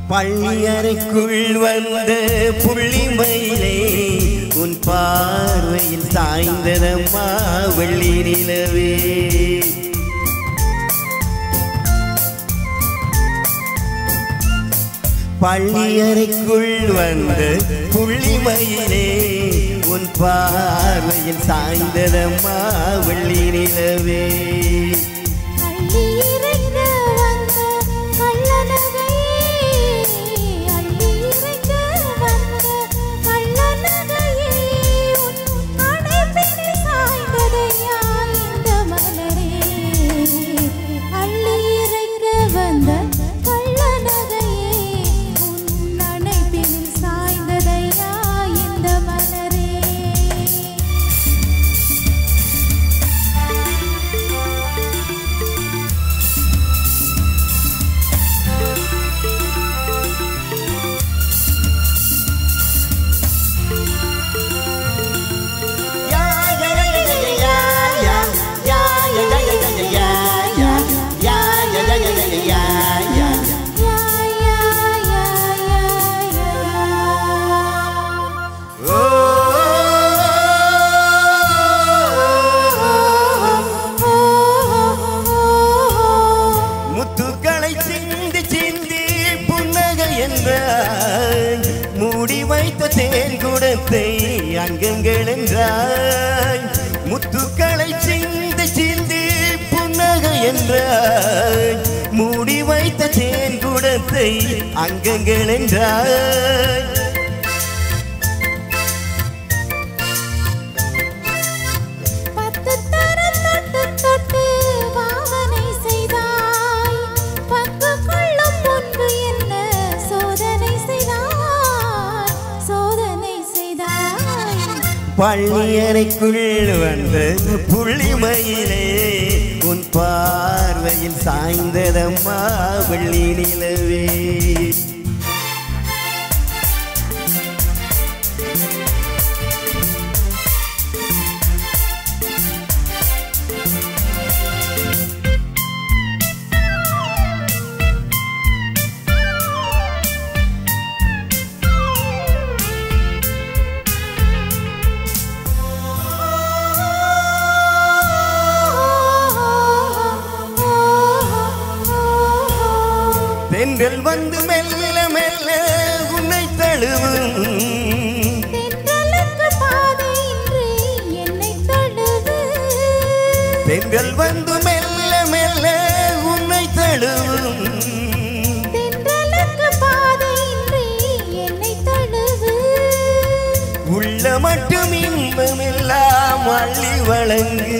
பள்ளியறைக்குள் வந்த புள்ளிமயிலே உன் பார்வையில் சாய்ந்ததம்மா வெள்ளி நிலவே. பள்ளியறைக்குள் வந்த புள்ளிமயிலே உன் பார்வையில் சாய்ந்ததம்மா வெள்ளி நிலவே. மூடி வைத்த தேன் குடத்தை அங்கங்கள் என்றாய். முத்துக்களை சிந்து சிந்தி புன்னகை என்றாய். மூடி வைத்த தேன் குடத்தை அங்கங்கள் என்றாய். பள்ளியறைக்குள் வந்த புள்ளிமயிலே உன் பார்வையில் சாய்ந்ததம்மா வெள்ளி நிலவே. தென்றல் வந்து மெல்ல மெல்ல உன்னை தழுவும். தென்றல் வந்து மெல்ல மெல்ல உன்னை தழுவும். உள்ள மட்டும் இன்பமெல்லாம் அள்ளி வழங்கு.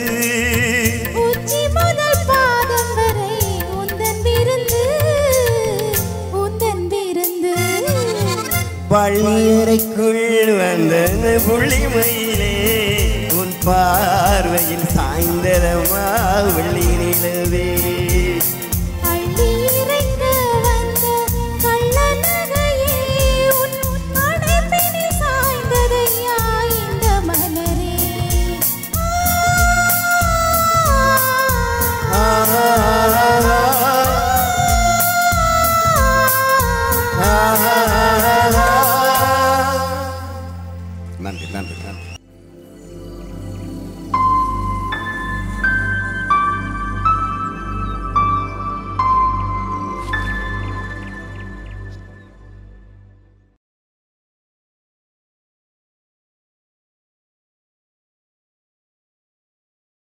பள்ளியறைக்குள் வந்த புள்ளிமயிலே உன் பார்வையில் சாய்ந்ததம்மா வெள்ளி நிலவே.